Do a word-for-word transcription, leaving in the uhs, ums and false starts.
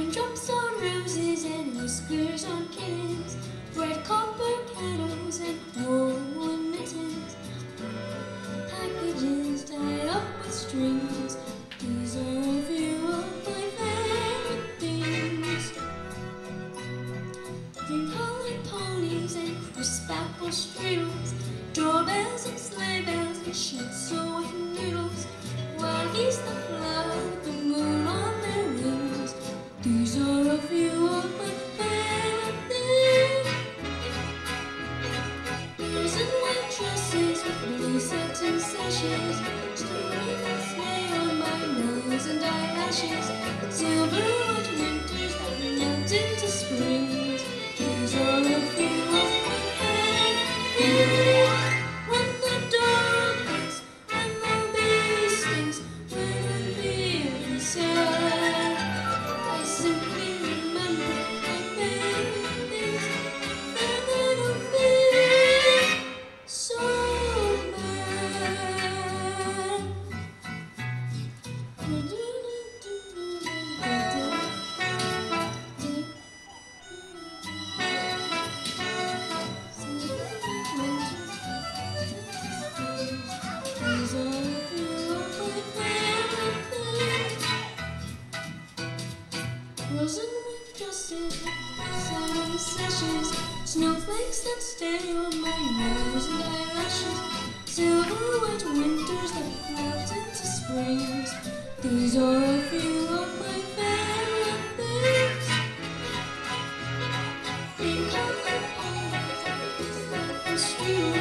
Raindrops on roses and whiskers on kittens, red copper kettles and woolen mittens, packages tied up with strings. These are a few of my favorite things. Green-colored ponies and crisp apple strudels, doorbells and sleigh bells and schnitzel with noodles, wild geese that fly with the moon on their wings. These are a few of my favorite things. Girls in white dresses with blue satin sashes, strolling and sleigh on my nose and eyelashes, silver white winters that melt into springs. These are a few of my favorite things. When the door opens and the bee stings, when I'm feeling sad, I simply remember my favorite things, and I don't feel so bad. These are a few of my favorite things. Girls in white dresses with satin sashes, snowflakes that stay on my nose and eyelashes, silver white winters that melt into springs. These are a few of my favorite things. Green-colored ponies and crisp apple strudels,